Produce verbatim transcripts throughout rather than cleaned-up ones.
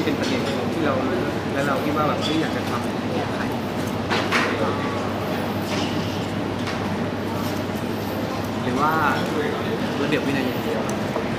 เป็นประเด็นที่เราแล้วเราคิดว่าแบบไม่อยากจะทำแก้ไขหรือว่าระเบียบวินัยอย่างเดียว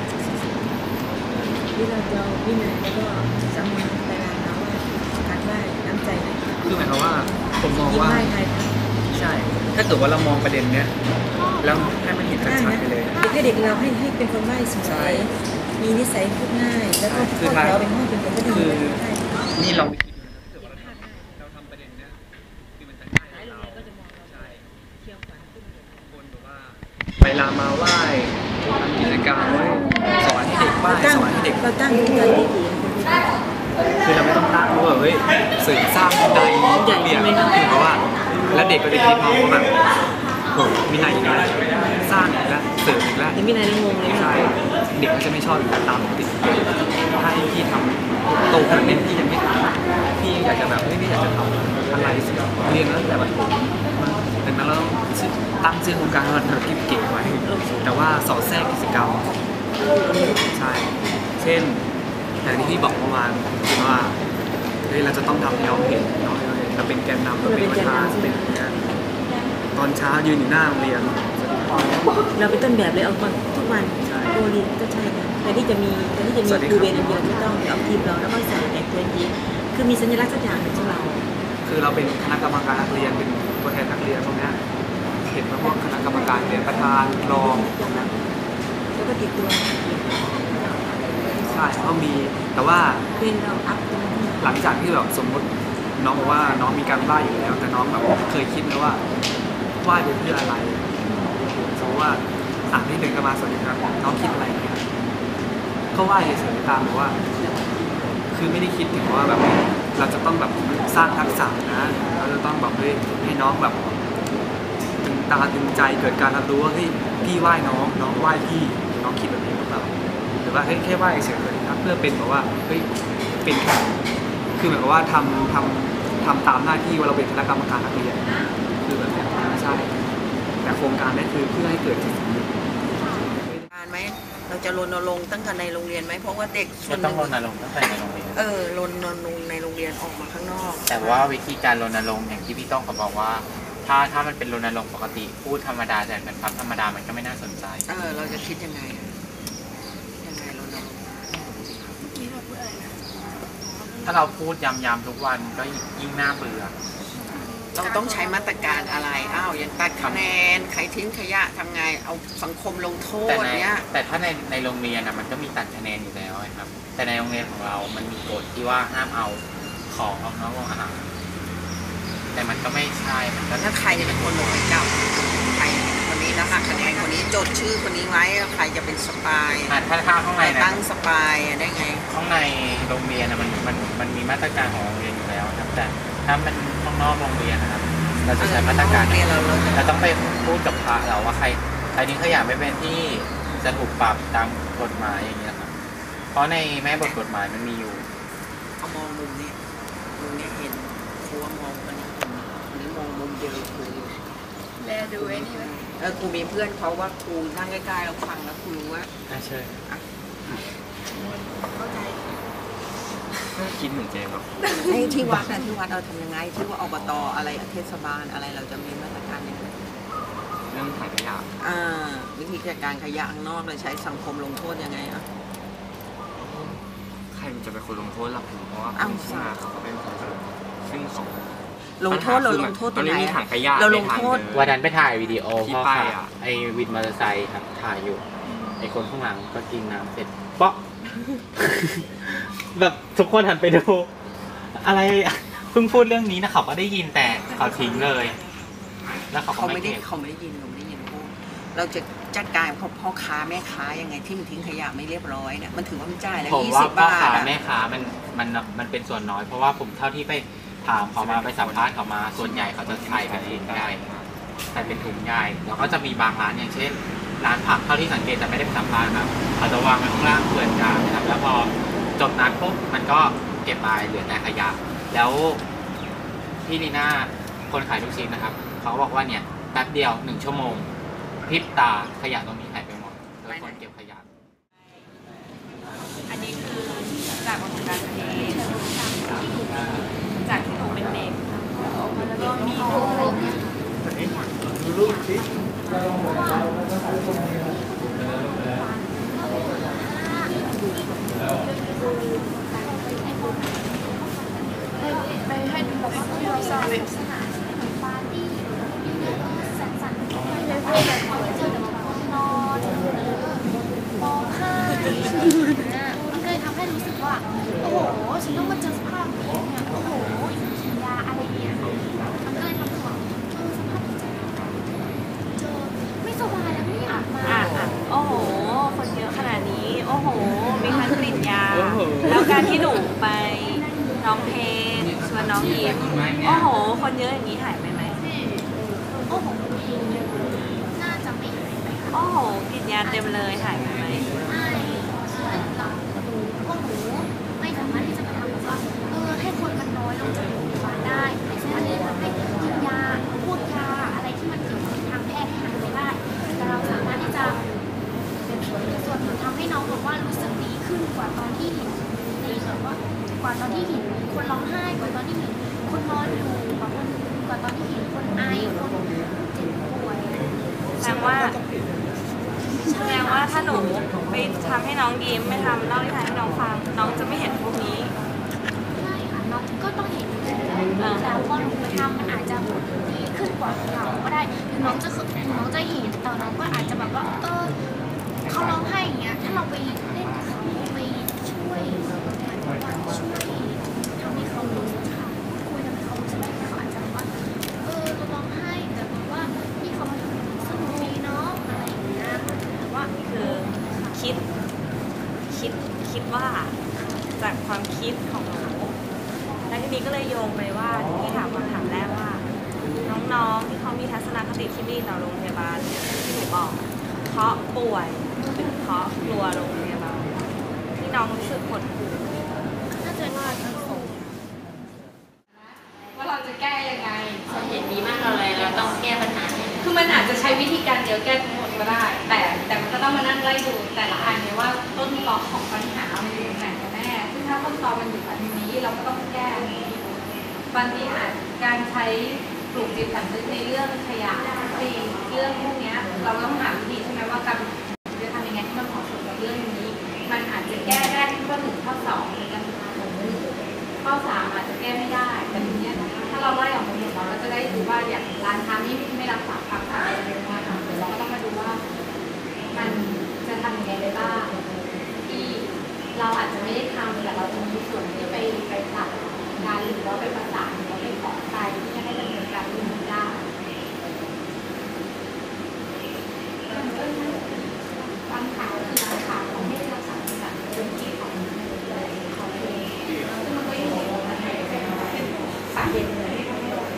ที่เราจะวินัยแล้วก็สำนึกในงานเราว่าการไหว้น้ำใจไหนคือหมายความว่าผมมองว่าใช่ถ้าเกิดว่าเรามองประเด็นเนี้ยแล้วให้มันเห็นชัดๆไปเลยเด็กๆเราให้ให้เป็นคนไหว้สวยมีนิสัยพูดง่ายแล้วก็พูดเราเป็นห้องเป็นคนก็ดีนี่เราเราทำประเด็นเนี้ยคือมันจะง่ายเราใช่คนแบบว่าไปลามาไหว้ทำกิจกรรมไว้สอนให้เด็กไหว้สอนให้เด็กเราตั้งใจดีคือเราไม่ต้องตั้งว่าเฮ้ยสื่อสร้างวินัยเปลี่ยนคือเพราะว่าแล้วเด็กก็จะคิดมองว่าแบบโหวินัยอีกแล้วสร้างอีกแล้วสื่ออีกแล้ววินัยงงเลยใช่เด็กก็จะไม่ชอบการตามติดถ้าพี่ทำโตขนาดนี้พี่ยังไม่ทำพี่อยากจะแบบเฮ้ยพี่อยากจะทำอะไรสิเรียนตั้งแต่ประถมแต่นั้นเราตั้งชื่อโครงการว่าเรากิ๊บเก๋ไว้แต่ว่าสอดแทรกกิจกรรมใช่เช่นอย่างที่พี่บอกเมื่อวานว่าเฮ้ยเราจะต้องทำให้น้องเห็นน้องเราเป็นแกนนำเราเป็นประธานเป็นตอนเช้ายืนอยู่หน้าโรงเรียนเราเป็นต้นแบบเลยเอาคนทุกวันโรงเรียนก็ใช่แต่ที่จะมีแต่ที่จะมีครูเวรเดียวไม่ต้องเอาทีมเราแล้วก็ใส่แต่ตัวจริงคือมีสัญลักษณ์สักอย่างของเราคือเราเป็นคณะกรรมการนักเรียนเป็นตัวแทนนักเรียนตรงนี้เห็นว่าพวกคณะกรรมการเป็นประธานรองแล้วก็ติดตัวใช่ก็มีแต่ว่าเป็นเราอัพหลังจากที่แบบสมมติน้องบอกว่าน้องมีการไหว้อยู่แล้วแต่น้องแบบเคยคิดไหมว่าไหว้เพื่ออะไรสมมติว่าอ่านที่เดินกันมาสวัสดีครับน้องคิดอะไรเนี่ยก็ไหว้เฉยๆตามแบบว่าคือไม่ได้คิดถึงว่าแบบเราจะต้องแบบสร้างทักษะนะเราจะต้องแบบให้น้องแบบตึงตาตึงใจเกิดการรับรู้ว่าเฮ้ยพี่ไหว้น้องน้องไหว้พี่น้องคิดแบบนี้หรือเปล่าหรือว่าแค่ไหว้เฉยๆครับเพื่อเป็นแบบว่าเฮ้ยเป็นแค่คือเหมือนกับว่าทำทำทำตามหน้าที่ว่าเราเป็นคณะกรรมการนักเรียนคือแบบนี้ไม่ใช่แต่โครงการนี้คือเพื่อให้เกิดจิตสำนึกการไหมเราจะรณรงค์ตั้งแต่ในโรงเรียนไหมเพราะว่าเด็กส่วนต้องรณรงค์ตั้งแต่ในโรงเรียนเออรณรงค์ในโรงเรียนออกมาข้างนอกแต่ว่าวิธีการรณรงค์อย่างที่พี่ต้องเขาบอกว่าถ้าถ้ามันเป็นรณรงค์ปกติพูดธรรมดาแต่เป็นคำธรรมดามันก็ไม่น่าสนใจเออเราจะคิดยังไงยังไงรณรงค์ถ้าเราพูดย้ำๆทุกวันก็ยิ่งน่าเบื่อเราต้องใช้มาตรการอะไรอ้าวอย่างตัดคะแนนใครทิ้งขยะทำไงเอาสังคมลงโทษเนี้ยแต่ถ้าในในโรงเรียนอ่ะมันก็มีตัดคะแนนอยู่แล้วครับแต่ในโรงเรียนของเรามันมีกฎที่ว่าห้ามเอาของออกนอกโรงอาหารแต่มันก็ไม่ใช่มันก็ถ้าใครจะเป็นคนลงไปจับใครคนนี้แล้วหักคะแนนคนนี้จดชื่อคนนี้ไว้ใครจะเป็นสปายถ้าถ้าข้างในตั้งสปายได้ไงข้างในโรงเรียนมันมันมันมีมาตรการของโรงเรียนอยู่แล้วครับแต่ถ้ามันข้างนอกโรงเรียนนะครับเราจะใช้มาตรการเราต้องไปพูดกับพระเราว่าใครใครนี้ขยะไม่เป็นที่จะถูกปรับตามกฎหมายอย่างเงี้ยครับเพราะในแม่บทกฎหมายมันมีอยู่เอามองมุมนี้มุมนี้เห็นครูมองคนนี้คนนี้มองมุมเดียวครูแลดูไอ้นี่ไหมเออครูมีเพื่อนเขาว่าครูนั่งใกล้ๆเราฟังแล้วครูรู้ว่าใช่เข้าใจคิดเหมือนเจมส์ไอ้ที่วัดนะที่วัดเราทำยังไงที่ว่าอบตอะไรเทศบาลอะไรเราจะมีมาตรการยังไงเรื่องขยะอ่าวิธีจัดการขยะข้างนอกเลยใช้สังคมลงโทษยังไงอ่ะใครมันจะเป็นคนลงโทษหลักเพราะว่าผู้ชนะเขาเป็นคนซึ่งเขาลงโทษเราลงโทษตรงไหนเราลงโทษวันนั้นไปถ่ายวิดีโอพ่อค่ะไอ้วินมอเตอร์ไซค์ครับถ่ายอยู่ไอ้คนข้างหลังก็กินน้ำเสร็จเปาะแบบทุกคนหันไปดูอะไรเพิ่งพูดเรื่องนี้นะเขาก็ได้ยินแต่เขาทิ้งเลยแล้วเขาไม่ได้เขาไม่ได้ยินเขาไม่ได้ยินพูดเราจะจัดการพ่อค้าแม่ค้ายังไงที่มันทิ้งขยะไม่เรียบร้อยเนี่ยมันถือว่ามันจ่ายแล้วยี่สิบบาทพ่อค้าแม่ค้ามันมันมันเป็นส่วนน้อยเพราะว่าผมเท่าที่ไปถามเขามาไปสัมภาษณ์เขามาส่วนใหญ่เขาจะใส่เป็นถุงใหญ่ใส่เป็นถุงใหญ่แล้วก็จะมีบางร้านอย่างเช่นร้านผักเท่าที่สังเกตจะไม่ได้ไปสัมภาษณ์ครับเขาจะวางไว้ข้างล่างเกลื่อนกลาดนะครับแล้วพอจบนัดปุ๊บมันก็เก็บไปเหลือแต่ขยะแล้วพี่นีน่าคนขายลูกชิ้นนะครับเขาบอกว่าเนี่ยแป๊บเดียวหนึ่งชั่วโมงพริบตาขยะตรงนี้หายไปหมดโดยคนเก็บขยะอันนี้คือจากประสบการณ์ที่เป็นสถานที่ปาร์ตี้มีเรื่องสังสรรค์ไม่ได้พูดแบบเจอแต่แบบคนนอนร้องไห้มันก็เลยทำให้รู้สึกว่าโอ้โหฉันต้องมาเจอสภาพนี้เนี่ยโอ้โหกินยาอะไรเนี่ยมันก็เลยทำให้ว่าเออสภาพจิตใจเจอไม่สบายแล้วไม่อยากมาอ่ะอ่ะโอ้โห คนเยอะขนาดนี้ โอ้โห มีทั้งกลิ่นยา แล้วการที่หนูไปร้องเพลงชวนน้องยิ้มโอ้โห คนเยอะอย่างนี้หายไปไหมโอ้โหน่าจะไม่หายไปค่ะโอ้โห กลิ่นยาเต็มเลยหายไปไหมไม่เราพวกหนูไม่สามารถที่จะมาทำแบบว่าเออให้คนมันน้อยลงจากโรงพยาบาลได้ไม่สามารถที่จะทำให้กินยาพวกยาอะไรที่มันเกี่ยวกับทางแพทย์ให้หายไปได้แต่เราสามารถที่จะเป็นส่วนหนึ่งทำให้น้องบอกว่ารู้สึกดีขึ้นกว่าตอนที่เห็นในแบบว่ากว่าตอนที่เห็นคนร้องไห้กว่าตอนที่เห็นคนนอนอยู่กว่าคนกว่าตอนที่เห็นคนไอคนเจ็บป่วยแสดงว่าแสดงว่าถ้าหนูไปทำให้น้องยิ้มไม่ทำเล่านิทานให้น้องฟัง น้องจะไม่เห็นพวกนี้ใช่ค่ะน้องก็ต้องเห็นอยู่แล้วแต่พอหนูไปทำมันอาจจะดีขึ้นกว่าเราก็ได้ถึงน้องจะถึงน้องจะเห็นแต่น้องก็อาจจะแบบว่าเออเขาร้องไห้อย่างเงี้ยถ้าเราไปเล่นกับเขาไปช่วยช่วยทำให้เขารู้สึกค่ะคุยทำให้เขารู้สึกได้เขาอาจจะแบบว่าเออเราร้องไห้แต่แบบว่าพี่เขามาทำสนุกดีเนาะอะไรอย่างเงี้ยแต่ว่าคือคิด คิด คิดว่าจากความคิดของหนูแล้วทีนี้ก็เลยโยงไปว่าที่ถามคำถามแรกว่า น้องๆที่เขามีทัศนคติที่ดีต่อโรงพยาบาลที่หนูบอกเพราะป่วยหรือเพราะกลัวโรงพยาบาลที่น้องรู้สึกหดหู่น่าจะว่าทั้งสองว่าเราจะแก้ยังไงเราเห็นดีมากเราเลยเราต้องแก้ปัญหาให้คือมันอาจจะใช้วิธีการเดียวแก้ทั้งหมดก็ได้ แต่แต่มันก็ต้องมานั่งไล่ดูแต่ละอันเนี่ยว่าต้นตอของปัญหามันอยู่ตรงไหนกันแน่ซึ่งถ้าต้นตอมันอยู่อันนี้เราก็ต้องแก้อันนี้บางทีอาจการใช้ปลูกจิตสำนึกในเรื่องขยะในเรื่องพวกเนี้ยเราต้องหาวิธีใช่ไหมว่าการจะทำยังไงให้มันเหมาะสมกับเรื่องนี้ มันอาจจะแก้ได้ที่ข้อหนึ่งข้อสองในการทำของมือข้อสามอาจจะแก้ไม่ได้แต่ทีเนี้ยถ้าเราไล่ออกมาหมดเราจะได้ดูว่าอย่างร้านค้านี้ไม่รักษาความสะอาดเลยนะคะเดี๋ยวเราก็ต้องมาดูว่ามันจะทำยังไงได้บ้างที่เราอาจจะไม่ได้ทำแต่เราจะมีส่วนที่ไปไปตัดการหรือว่าไปประสานหรือว่าไปขอใจที่จะให้ดำเนินการเรื่องนี้ได้บางข่าวคือร้านค้าเขาไม่ได้รักษาความสะอาดพื้นที่ของเขาเองซึ่งมันก็อยู่ในเป็นสาเหตุเลยที่ทำให้เรา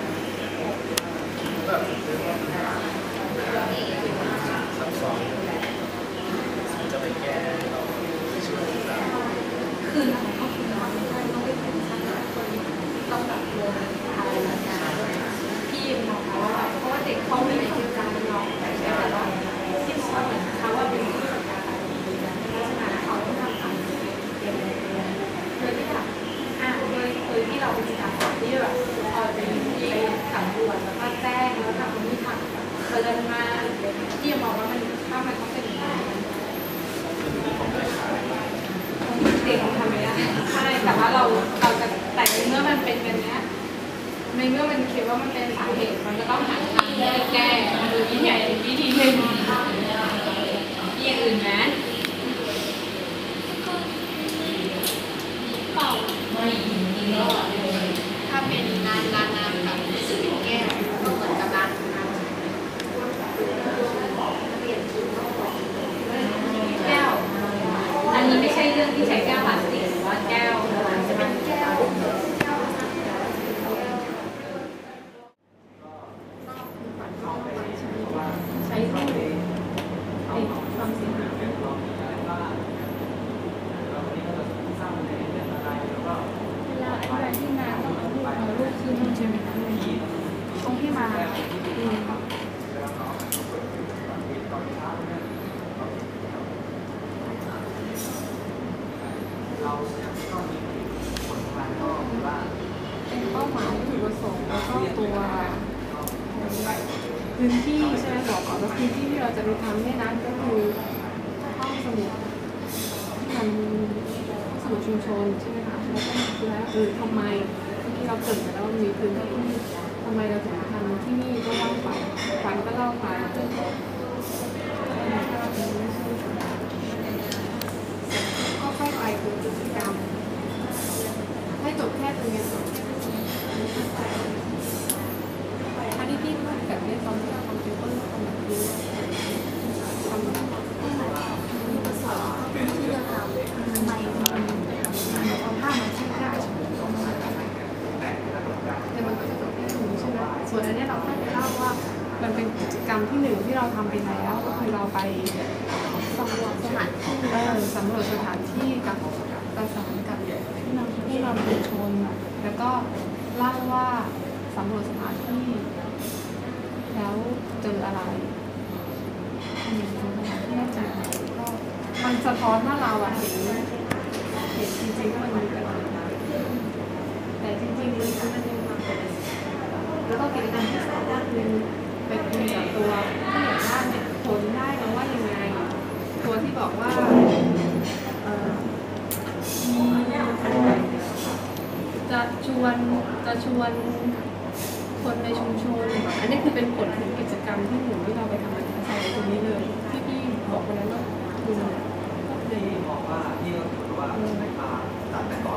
คืนของเขาคืนเราไม่ได้ต้องไปเป็นชั้นคนต้องแบบรวมอะไรต่างๆพี่มองว่าเพราะว่าเด็กเขาไม่ได้คิดการลองแต่แต่ว่าที่บอกว่าเหมือนเขาว่าเป็นผู้จัดการอะไรดีนะเพราะฉะนั้นเขาต้องทำตามเรียนโดยที่แบบอ่าโดยโดยที่เราเป็นการที่แบบเออไปไปสำรวจแล้วก็แจ้งแล้วทางคนที่ทำเตือนมาที่มองว่ามันถ้ามันต้องเป็นอย่างนี้เด็กทำไม่ได้ใช่แต่ว่าเราเราจะแต่ในเมื่อมันเป็นแบบนี้ในเมื่อมันคิดว่ามันเป็นสาเหตุมันจะต้องหาทางแก้มันดูวิธีวิธีหนึ่งมีอย่างอื่นไหมเปล่าถ้าเป็นร้านร้านน้ำแบบรู้สึกเป็นแก้วก็เหมือนกับร้านน้ำแก้วอันนี้ไม่ใช่เรื่องที่ใช้แก้วพลาสติกหรือว่าแก้วจะเป็นแก้วใช้ที่ความเสียหายเวลาอธิบายที่มาต้องเอารูปขึ้นใช่ไหมคะตรงที่มาเราก็มีผลงานก็ว่าเป็นเป้าหมายวัตถุประสงค์แล้วก็ตัวพื้นที่ใช่ไหมบอกก่อนว่าพื้นที่ที่เราจะไปทำเนี่ยนะก็คือห้องสมุดที่มันห้องสมุดชุมชนใช่ไหมคะแล้วก็คือแล้วเออทำไมที่เราเกิดมาแล้วมันมีพื้นที่ทำไมเราถึงทำที่นี่ก็ว่างไปฝันก็เล่าไปก็ค่อยไปคือกิจกรรมให้จบแค่ตรงนี้ก่อนอันนี้พี่พูดแบบนี้ตอนที่เราทำเป็นต้นทำแบบนี้ทำแบบนี้ภาษาที่เราทำทำไมมันเอาผ้ามาใช้ได้แต่มันก็จะจบแค่หนึ่งใช่ไหมส่วนอันนี้เราแค่ไปเล่าว่ามันเป็นกิจกรรมที่หนึ่งที่เราทำไปแล้วก็คือเราไปสำรวจสถานที่เออสำรวจสถานที่กับประสานกับผู้นำผู้นำชุมชนแล้วก็เล่าว่าสำรวจสถานที่แล้วเจออะไรอืมสถานที่แล้วเจออะไรก็มันสะท้อนว่าเราอะเห็นเห็นจริงๆว่ามันมีอะไรแต่จริงๆมันคือมันยังมาเป็นแล้วก็กิจกรรมที่สองก็คือไปคุยกับตัวผู้ใหญ่บ้านเนี่ยผลได้มาว่ายังไงตัวที่บอกว่าเอ่อจะชวนจะชวนคนในชุมชนอันนี้คือเป็นผลของกิจกรรมที่หนูที่เราไปทำกันใส่ตรงนี้เลยที่พี่บอกไปแล้วว่าคุณก็เลยบอกว่านี่ก็คือว่าไม่มาตัดแต่ก่อน